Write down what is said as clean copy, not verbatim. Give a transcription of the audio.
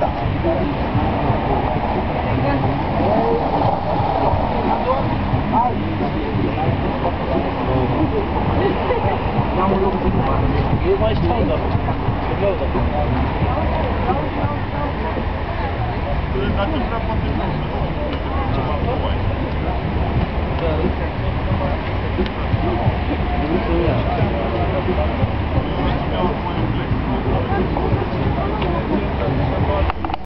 Eu mais tână. Dacă vrea, poate ceva mai. Da,